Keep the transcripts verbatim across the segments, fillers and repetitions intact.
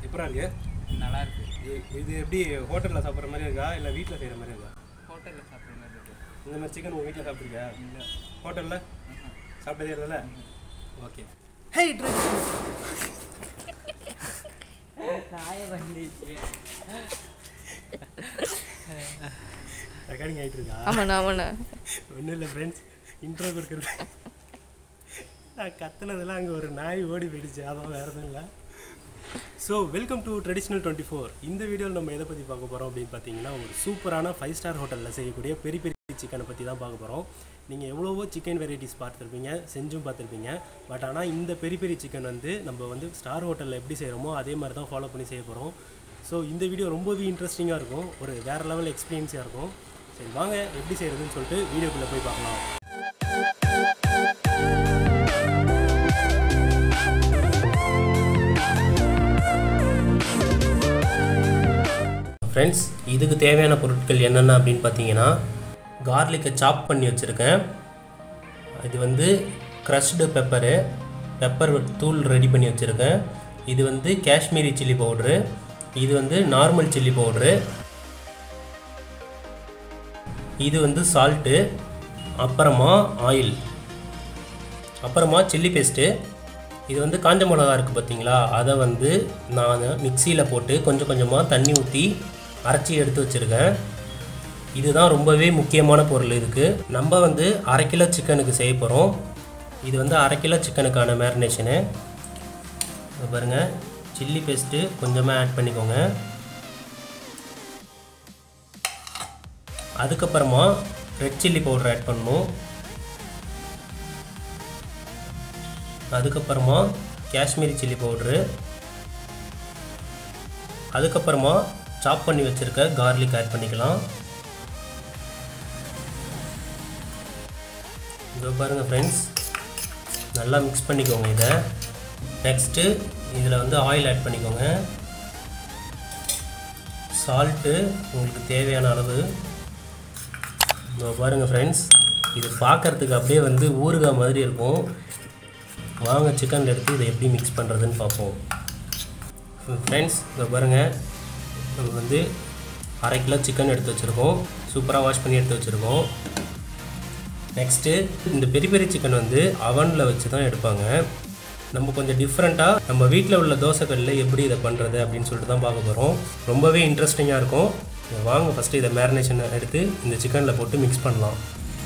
எப்பரா இருக்கு? நல்லா இருக்கு. இது எப்படி ஹோட்டலில் சாப்பிட்ற மாதிரி இருக்கா இல்லை வீட்டில் செய்கிற மாதிரி இருக்கா? ஹோட்டலில் சாப்பிட்ற மாதிரி இருக்கு. இந்த மாதிரி சிக்கன் உங்கள் வீட்டில் சாப்பிட்ருக்கியா? இல்லை. ஹோட்டலில் சாப்பிட்டதே இல்லைல்ல? ஓகே. ஹே காய வந்துச்சு. ரெக்கார்டிங் ஆகிட்டு இருக்கா? ஆமாண்ணா ஆமாண்ணா. ஒன்றும் இல்லை ஃப்ரெண்ட்ஸ், இன்ட்ரோ கொடுக்குறது நான் கத்துனதெல்லாம் அங்கே ஒரு நாய் ஓடி போயிடுச்சு, அதான் வேறு எதுவும் இல்லை. So welcome to traditional twenty four. இந்த வீடியோவில் நம்ம எதை பற்றி பார்க்க போகிறோம் அப்படின்னு பார்த்தீங்கன்னா, ஒரு சூப்பரான ஃபைவ் ஸ்டார் ஹோட்டலில் செய்யக்கூடிய பெரிய பெரிய சிக்கனை பற்றி தான் பார்க்க போகிறோம். நீங்கள் எவ்வளவோ சிக்கன் வெரைட்டிஸ் பார்த்துருப்பீங்க, செஞ்சும் பார்த்துருப்பீங்க. பட் ஆனால் இந்த பெரிய பெரிய சிக்கன் வந்து நம்ம வந்து ஸ்டார் ஹோட்டலில் எப்படி செய்கிறோமோ அதே மாதிரி தான் ஃபாலோ பண்ணி செய்ய போகிறோம். ஸோ இந்த வீடியோ ரொம்பவே இன்ட்ரெஸ்டிங்காக இருக்கும், ஒரு வேறு லெவல் எக்ஸ்பீரியன்ஸாக இருக்கும். சரி வாங்க எப்படி செய்கிறதுன்னு சொல்லிட்டு வீடியோக்குள்ளே போய் பார்க்கலாம். ஃப்ரெண்ட்ஸ், இதுக்கு தேவையான பொருட்கள் என்னென்ன அப்படின்னு பார்த்தீங்கன்னா, கார்லிக்கை சாப் பண்ணி வச்சுருக்கேன். இது வந்து க்ரஷ்டு பெப்பரு, பெப்பர் தூள் ரெடி பண்ணி வச்சுருக்கேன். இது வந்து காஷ்மீரி சில்லி பவுட்ரு, இது வந்து நார்மல் சில்லி பவுட்ரு, இது வந்து சால்ட்டு, அப்புறமா ஆயில், அப்புறமா சில்லி பேஸ்ட்டு. இது வந்து காஞ்ச மிளகா இருக்குது பார்த்தீங்களா, அதை வந்து நான் மிக்சியில் போட்டு கொஞ்சம் கொஞ்சமாக தண்ணி ஊற்றி அரைச்சி எடுத்து வச்சுருக்கேன். இதுதான் ரொம்பவே முக்கியமான பொருள். இதுக்கு நம்ம வந்து அரை கிலோ சிக்கனுக்கு செய்ய போகிறோம். இது வந்து அரை கிலோ சிக்கனுக்கான மேரினேஷனு. பாருங்கள், சில்லி பேஸ்ட்டு கொஞ்சமாக ஆட் பண்ணிக்கோங்க. அதுக்கப்புறமா ரெட் சில்லி பவுடர் ஆட் பண்ணணும். அதுக்கப்புறமா காஷ்மீரி சில்லி பவுட்ரு, அதுக்கப்புறமா சாப் பண்ணி வச்சுருக்க கார்லிக் ஆட் பண்ணிக்கலாம். இதோ பாருங்கள் ஃப்ரெண்ட்ஸ், நல்லா மிக்ஸ் பண்ணிக்கோங்க இதை. நெக்ஸ்ட்டு இதில் வந்து ஆயில் ஆட் பண்ணிக்கோங்க. சால்ட்டு உங்களுக்கு தேவையான அளவு. இதோ பாருங்கள் ஃப்ரெண்ட்ஸ், இது பார்க்குறதுக்கு அப்படியே வந்து ஊறுகாய் மாதிரி இருக்கும். வாங்க சிக்கன் எடுத்து இதை எப்படி மிக்ஸ் பண்ணுறதுன்னு பார்ப்போம். ஃப்ரெண்ட்ஸ், இதோ பாருங்கள், நம்ம வந்து அரை கிலோ சிக்கன் எடுத்து வச்சுருக்கோம். சூப்பராக வாஷ் பண்ணி எடுத்து வச்சுருக்கோம். நெக்ஸ்ட்டு இந்த பெரிய பெரிய சிக்கன் வந்து அவனில் வச்சு தான் எடுப்பாங்க. நம்ம கொஞ்சம் டிஃப்ரெண்ட்டாக நம்ம வீட்டில் உள்ள தோசைக்கல்லில் எப்படி இதை பண்ணுறது அப்படின்னு சொல்லிட்டு தான் பார்க்க போகிறோம். ரொம்பவே இன்ட்ரெஸ்டிங்காக இருக்கும். வாங்க ஃபஸ்ட்டு இதை மேரினேஷன் எடுத்து இந்த சிக்கனில் போட்டு மிக்ஸ் பண்ணலாம்.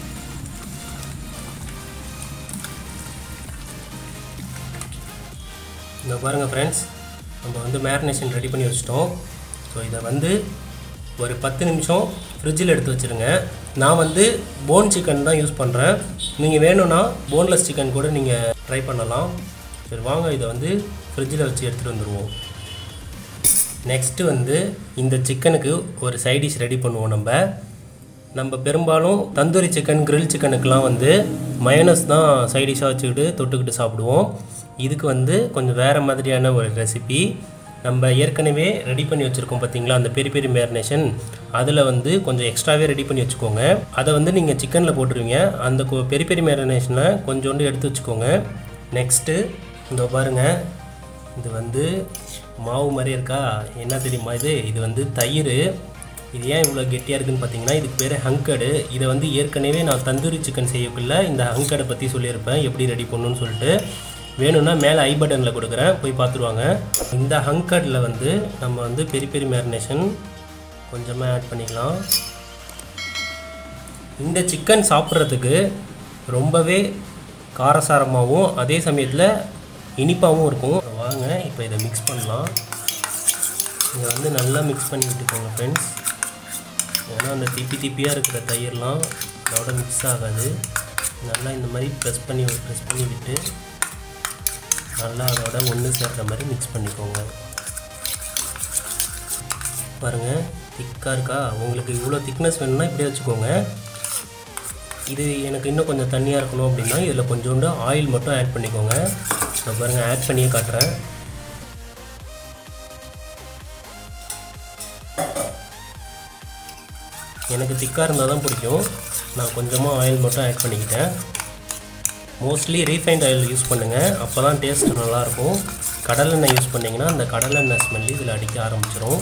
இந்த பாருங்கள் ஃப்ரெண்ட்ஸ், நம்ம வந்து மேரினேஷன் ரெடி பண்ணி வச்சிட்டோம். ஸோ இதை வந்து ஒரு பத்து நிமிஷம் ஃப்ரிட்ஜில் எடுத்து வச்சுருங்க. நான் வந்து போன் சிக்கன் தான் யூஸ் பண்ணுறேன். நீங்கள் வேணும்னா போன்லெஸ் சிக்கன் கூட நீங்கள் ட்ரை பண்ணலாம். சரி வாங்க இதை வந்து ஃப்ரிட்ஜில் வச்சு எடுத்துகிட்டு வந்துடுவோம். நெக்ஸ்ட்டு வந்து இந்த சிக்கனுக்கு ஒரு சைட் டிஷ் ரெடி பண்ணுவோம். நம்ம நம்ம பெரும்பாலும் தந்தூரி சிக்கன், கிரில் சிக்கனுக்கெலாம் வந்து மயோனஸ் தான் சைட் டிஷ்ஷாக வச்சுக்கிட்டு தொட்டுக்கிட்டு சாப்பிடுவோம். இதுக்கு வந்து கொஞ்சம் வேறு மாதிரியான ஒரு ரெசிபி. நம்ம ஏற்கனவே ரெடி பண்ணி வச்சுருக்கோம் பார்த்தீங்களா, அந்த பெரிய பெரிய மேரினேஷன், அதில் வந்து கொஞ்சம் எக்ஸ்ட்ராவே ரெடி பண்ணி வச்சுக்கோங்க. அதை வந்து நீங்கள் சிக்கனில் போட்டுருவீங்க. அந்த பெரிய பெரிய மேரினேஷனை கொஞ்சோண்டு எடுத்து வச்சுக்கோங்க. நெக்ஸ்ட்டு இந்த பாருங்கள், இது வந்து மாவு மாதிரி இருக்கா, என்ன தெரியுமா இது? இது வந்து தயிர். இது ஏன் இவ்வளோ கெட்டியாக இருக்குதுன்னு பார்த்தீங்கன்னா, இதுக்கு பேர் ஹங்கடு. இதை வந்து ஏற்கனவே நான் தந்தூரி சிக்கன் செய்யக்குள்ள இந்த ஹங்கடை பற்றி சொல்லியிருப்பேன், எப்படி ரெடி பண்ணணும்னு சொல்லிட்டு. வேணும்னா மேலே ஐ பட்டனில் கொடுக்குறேன், போய் பார்த்துருவாங்க. இந்த ஹங்கடில் வந்து நம்ம வந்து பெரிய பெரிய மேரினேஷன் கொஞ்சமாக ஆட் பண்ணிக்கலாம். இந்த சிக்கன் சாப்பிட்றதுக்கு ரொம்பவே காரசாரமாகவும் அதே சமயத்தில் இனிப்பாகவும் இருக்கும். வாங்க இப்போ இதை மிக்ஸ் பண்ணலாம். இதை வந்து நல்லா மிக்ஸ் பண்ணி விட்டுக்கோங்க ஃப்ரெண்ட்ஸ். ஏன்னா அந்த திப்பி திப்பியாக இருக்கிற தயிர்லாம் அதோட மிக்ஸ் ஆகாது. நல்லா இந்த மாதிரி ப்ரெஸ் பண்ணி ப்ரெஸ் பண்ணி விட்டு நல்லா அதோட ஒன்று சேர்கிற மாதிரி மிக்ஸ் பண்ணிக்கோங்க. பாருங்கள், திக்காக இருக்கா? உங்களுக்கு இவ்வளோ திக்னஸ் வேணும்னா இப்படியே வச்சுக்கோங்க. இது எனக்கு இன்னும் கொஞ்சம் தண்ணியாக இருக்கணும் அப்படின்னா இதில் கொஞ்சோண்டு ஆயில் மட்டும் ஆட் பண்ணிக்கோங்க. நான் பாருங்கள் ஆட் பண்ணியே காட்டுறேன். எனக்கு திக்காக இருந்தால் தான் பிடிக்கும். நான் கொஞ்சமாக ஆயில் மட்டும் ஆட் பண்ணிக்கிட்டேன். மோஸ்ட்லி ரீஃபைண்ட் ஆயில் யூஸ் பண்ணுங்கள், அப்போ தான் டேஸ்ட் நல்லாயிருக்கும். கடலெண்ணெய் யூஸ் பண்ணிங்கன்னா அந்த கடலெண்ணெய் ஸ்மெல்லு இதில் அடிக்க ஆரம்பிச்சிடும்.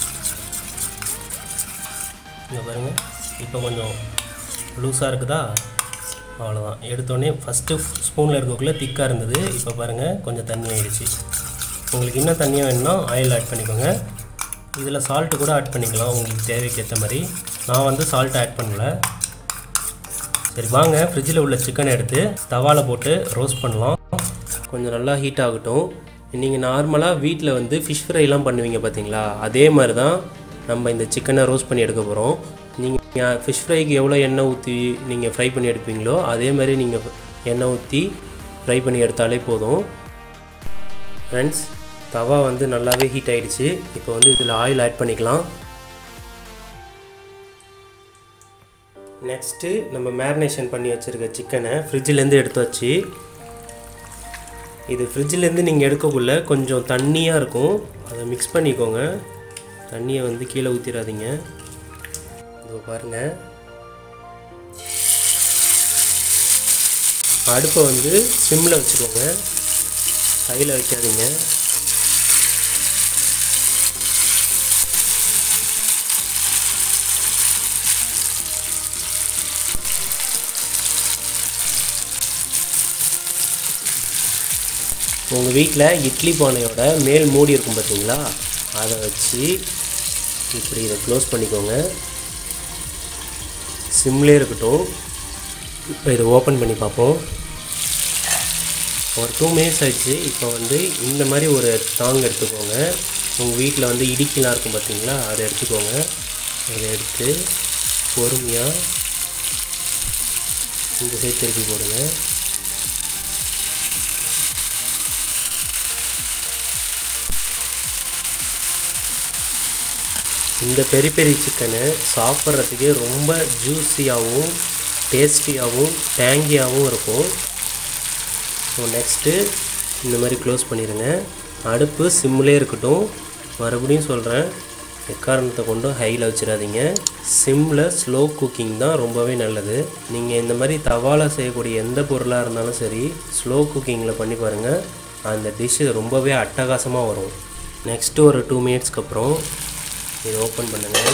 இங்கே பாருங்கள், இப்போ கொஞ்சம் லூஸாக இருக்குதா, அவ்வளோதான். எடுத்தோடனே ஃபஸ்ட்டு ஸ்பூனில் இருக்கக்குள்ளே திக்காக இருந்தது, இப்போ பாருங்கள் கொஞ்சம் தண்ணி ஆகிடுச்சு. உங்களுக்கு இன்னும் தண்ணியாக வேணும்னா ஆயில் ஆட் பண்ணிக்கோங்க. இதில் சால்ட்டு கூட ஆட் பண்ணிக்கலாம் உங்களுக்கு தேவைக்கு ஏற்ற மாதிரி. நான் வந்து சால்ட் ஆட் பண்ணல. சரி வாங்க, ஃப்ரிட்ஜில் உள்ள சிக்கனை எடுத்து தவாவில் போட்டு ரோஸ்ட் பண்ணலாம். கொஞ்சம் நல்லா ஹீட் ஆகட்டும். நீங்கள் நார்மலாக வீட்டில் வந்து ஃபிஷ் ஃப்ரைலாம் பண்ணுவீங்க பார்த்தீங்களா, அதே மாதிரி தான் நம்ம இந்த சிக்கனை ரோஸ்ட் பண்ணி எடுக்க போகிறோம். நீங்கள் ஃபிஷ் ஃப்ரைக்கு எவ்வளோ எண்ணெய் ஊற்றி நீங்கள் ஃப்ரை பண்ணி எடுப்பீங்களோ அதே மாதிரி நீங்கள் எண்ணெய் ஊற்றி ஃப்ரை பண்ணி எடுத்தாலே போதும். ஃப்ரெண்ட்ஸ், தவா வந்து நல்லாவே ஹீட் ஆகிடுச்சு. இப்போ வந்து இதில் ஆயில் ஆட் பண்ணிக்கலாம். நெக்ஸ்ட்டு நம்ம மேரினேஷன் பண்ணி வச்சுருக்க சிக்கனை ஃப்ரிட்ஜிலேருந்து எடுத்து வச்சு, இது ஃப்ரிட்ஜிலேருந்து நீங்கள் எடுக்கக்குள்ளே கொஞ்சம் தண்ணியாக இருக்கும், அதை மிக்ஸ் பண்ணிக்கோங்க. தண்ணியை வந்து கீழே ஊற்றிடாதீங்க. இதோ பாருங்கள், அடுப்பை வந்து சிம்மில் வச்சுக்கோங்க, கையில் வைக்காதீங்க. உங்கள் வீட்டில் இட்லி பானையோட மேல் மூடி இருக்கும் பார்த்தீங்களா, அதை வச்சு இப்படி இதை க்ளோஸ் பண்ணிக்கோங்க. சிம்லே இருக்கட்டும். இப்போ இதை ஓப்பன் பண்ணி பார்ப்போம். ஒரு டூ மினிட்ஸ் ஆகிடுச்சு. இப்போ வந்து இந்த மாதிரி ஒரு தாங் எடுத்துக்கோங்க. உங்கள் வீட்டில் வந்து இடிக்கலாம் இருக்கும் பார்த்தீங்களா, அதை எடுத்துக்கோங்க. அதை எடுத்து பொறுமையாக இந்த சைடு திருப்பி போடுங்க. இந்த பெரி பெரி சிக்கனை சாப்பிட்றதுக்கே ரொம்ப ஜூஸியாகவும் டேஸ்டியாகவும் டேங்கியாகவும் இருக்கும். ஸோ நெக்ஸ்ட்டு இந்த மாதிரி க்ளோஸ் பண்ணிடுங்க. அடுப்பு சிம்மிலே இருக்கட்டும். மறுபடியும் சொல்கிறேன், எக்காரணத்தை கொண்டும் ஹையில் வச்சிடாதீங்க. சிம்மில் ஸ்லோ குக்கிங் தான் ரொம்பவே நல்லது. நீங்கள் இந்த மாதிரி தவாவில் செய்யக்கூடிய எந்த பொருளாக இருந்தாலும் சரி, ஸ்லோ குக்கிங்கில் பண்ணி பாருங்கள், அந்த டிஷ்ஷு ரொம்பவே அட்டகாசமாக வரும். நெக்ஸ்ட்டு ஒரு டூ மினிட்ஸ்க்கு அப்புறம் இதை ஓப்பன் பண்ணுங்கள்.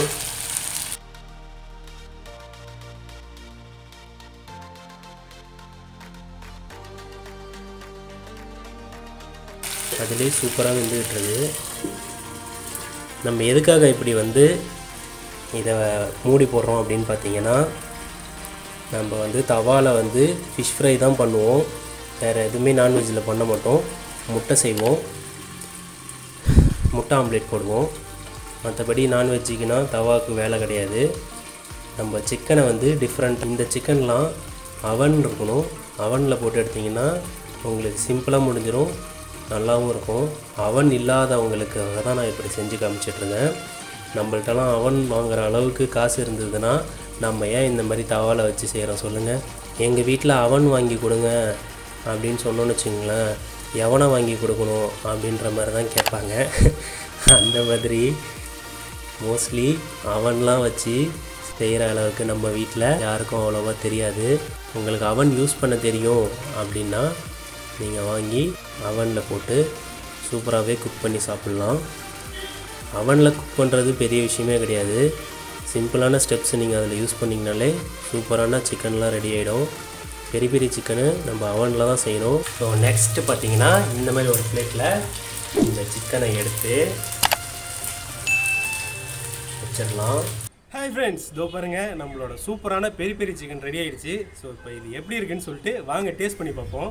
அதிலே சூப்பராக வெந்துக்கிட்டுருது. நம்ம எதுக்காக இப்படி வந்து இதை மூடி போடுறோம் அப்படின்னு பார்த்தீங்கன்னா, நம்ம வந்து தவாவில் வந்து ஃபிஷ் ஃப்ரை தான் பண்ணுவோம், வேறு எதுவுமே நான்வெஜ்ஜில் பண்ண மாட்டோம். முட்டை செய்வோம், முட்டை ஆம்லேட் போடுவோம். மற்றபடி நான்வெஜ்ஜுக்குன்னா தவாவுக்கு வேலை கிடையாது. நம்ம சிக்கனை வந்து டிஃப்ரெண்ட், இந்த சிக்கன்லாம் அவன் இருக்கணும். அவனில் போட்டு எடுத்திங்கன்னா உங்களுக்கு சிம்பிளாக முடிஞ்சிடும், நல்லாவும் இருக்கும். அவன் இல்லாதவங்களுக்காக தான் நான் இப்படி செஞ்சு காமிச்சிட்ருந்தேன். நம்மள்ட்டலாம் அவன் வாங்குகிற அளவுக்கு காசு இருந்ததுன்னா நம்ம ஏன் இந்த மாதிரி தவாவில் வச்சு செய்கிறோம் சொல்லுங்கள். எங்கள் வீட்டில் அவன் வாங்கி கொடுங்க அப்படின்னு சொன்னோன்னு வச்சுங்களேன், எவனை வாங்கி கொடுக்கணும் அப்படின்ற மாதிரி தான் கேட்பாங்க. அந்த மாதிரி மோஸ்ட்லி அவன்லாம் வச்சு செய்கிற அளவுக்கு நம்ம வீட்டில் யாருக்கும் அவ்வளோவா தெரியாது. உங்களுக்கு அவன் யூஸ் பண்ண தெரியும் அப்படின்னா நீங்கள் வாங்கி அவனில் போட்டு சூப்பராகவே குக் பண்ணி சாப்பிட்லாம். அவனில் குக் பண்ணுறது பெரிய விஷயமே கிடையாது. சிம்பிளான ஸ்டெப்ஸ் நீங்கள் அதில் யூஸ் பண்ணிங்கனாலே சூப்பரான சிக்கன்லாம் ரெடி ஆகிடும். பெரிய பெரிய சிக்கனு நம்ம அவனில் தான் செய்யணும். ஸோ நெக்ஸ்ட்டு பார்த்தீங்கன்னா இந்த மாதிரி ஒரு பிளேட்டில் இந்த சிக்கனை எடுத்து வச்சிடலாம். ஹாய் ஃப்ரெண்ட்ஸ், இதோ பாருங்கள் நம்மளோட சூப்பரான பெரிய பெரிய சிக்கன் ரெடி ஆகிடுச்சு. ஸோ இப்போ இது எப்படி இருக்குன்னு சொல்லிட்டு வாங்க டேஸ்ட் பண்ணி பார்ப்போம்.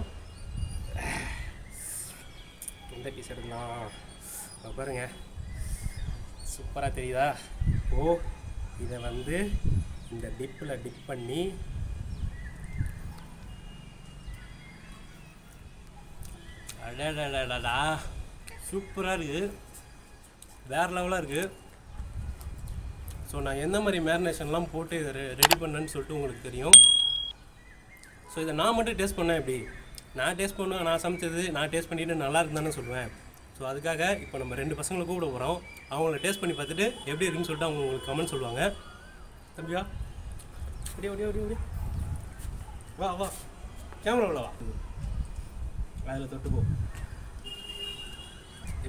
எந்த பீஸ் எடுக்கலாம் பாருங்கள், சூப்பராக தெரியுதா? ஓ, இதை வந்து இந்த டிப்பில் டிப் பண்ணி அடடடடா சூப்பராக இருக்குது, வேறு லெவலாக இருக்குது. ஸோ நான் எந்த மாதிரி மேரினேஷன்லாம் போட்டு இதை ரெடி பண்ணேன்னு சொல்லிட்டு உங்களுக்கு தெரியும். ஸோ இதை நான் மட்டும் டேஸ்ட் பண்ணேன் எப்படி, நான் டேஸ்ட் பண்ணுவேன், நான் சமைச்சது நான் டேஸ்ட் பண்ணிவிட்டு நல்லா இருக்குதானே சொல்லுவேன். ஸோ அதுக்காக இப்போ நம்ம ரெண்டு பசங்களை கூப்பிட போகிறோம். அவங்கள டேஸ்ட் பண்ணி பார்த்துட்டு எப்படி இருக்குன்னு சொல்லிட்டு அவங்க உங்களுக்கு கமெண்ட் சொல்லுவாங்க. தம்பியா அப்படியே அப்படியே அப்படியே அப்படியே வா வா கேமரா உள்ள வா, அதில் தொட்டு போ.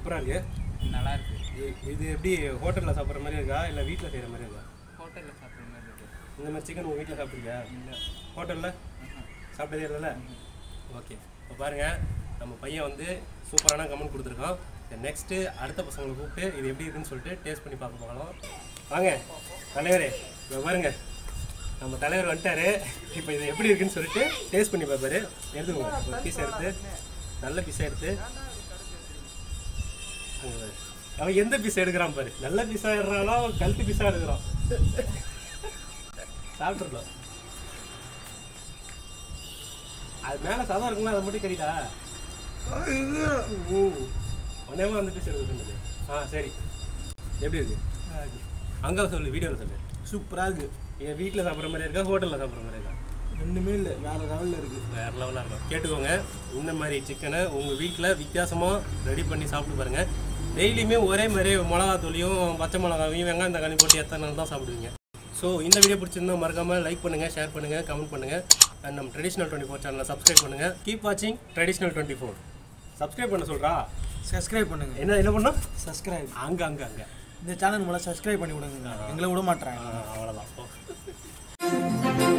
சூப்பராக இருக்குது. நல்லா இருக்கு. இது எப்படி ஹோட்டலில் சாப்பிட்ற மாதிரி இருக்கா இல்லை வீட்டில் செய்கிற மாதிரி இருக்கா? ஹோட்டலில் சாப்பிட்ற மாதிரி இருக்கு. இந்த மாதிரி சிக்கன் உங்கள் வீட்டில் சாப்பிட்ருக்கியா? இல்லை. ஹோட்டலில் சாப்பிட்டதே இல்லைல்ல? ஓகே, இப்போ பாருங்கள், நம்ம பையன் வந்து சூப்பரான கமெண்ட் கொடுத்துருக்கான். நெக்ஸ்ட்டு அடுத்த பசங்களை கூப்பிட்டு இது எப்படி இருக்குன்னு சொல்லிட்டு டேஸ்ட் பண்ணி பார்க்க போகலாம். வாங்க தலைவரே, இப்போ பாருங்க நம்ம தலைவர் வந்துட்டாரு. இப்போ இது எப்படி இருக்குன்னு சொல்லிட்டு டேஸ்ட் பண்ணி பார்ப்பாரு. எடுத்துக்கோங்க, ஒரு பீஸ் எடுத்து, நல்ல பீஸாக எடுத்து. அவன் எந்த பீஸ் எடுக்கிறான் பாரு, நல்ல பீஸாக எடுறாலும் கழுத்து பீஸாக எடுக்கிறான். சாப்பிட்றலாம். அது மேலே சதம் இருக்குங்களா, அதை மட்டும் கறிடா. ஒன்னேமா அந்த பீஸ் எடுக்குது. ஆ சரி, எப்படி இருக்கு? அங்கே சொல்லு, வீடியோவில் சொல்லு. சூப்பராக இருக்குது. என் வீட்டில் சாப்பிட்ற மாதிரி இருக்கா, ஹோட்டலில் சாப்பிட்ற மாதிரி இருக்கா? ரெண்டுமே இல்லை, வேறு லெவலில் இருக்குது. வேறு லெவலாக இருக்கும். கேட்டுக்கோங்க, இந்த மாதிரி சிக்கனை உங்கள் வீட்டில் வித்தியாசமாக ரெடி பண்ணி சாப்பிட்டு பாருங்கள். டெய்லியுமே ஒரே மாதிரி மிளகாத்தூளியும் பச்சை மிளகாவையும் வெங்காயம் தக்காளி போட்டு எத்தனை நாள் தான் சாப்பிடுவீங்க. ஸோ இந்த வீடியோ பிடிச்சிருந்தா மறக்காமல் லைக் பண்ணுங்கள், ஷேர் பண்ணுங்கள், கமெண்ட் பண்ணுங்கள். அண்ட் நம்ம ட்ரெடிஷ்னல் டுவெண்ட்டி ஃபோர் சேனலை சப்ஸ்கிரைப் பண்ணுங்கள். கீப் வாட்சிங் ட்ரெடிஷ்னல் டுவெண்ட்டி ஃபோர். சப்ஸ்கிரைப் பண்ண சொல்கிறா. சப்ஸ்கிரைப் பண்ணுங்கள். என்ன என்ன பண்ணோம்? சப்ஸ்கிரைப். அங்கே அங்கே அங்கே இந்த சேனல் மூலம் சப்ஸ்கிரைப் பண்ணி விடுங்க. எங்களை விட மாட்டேறாங்க. அவ்வளோதான்.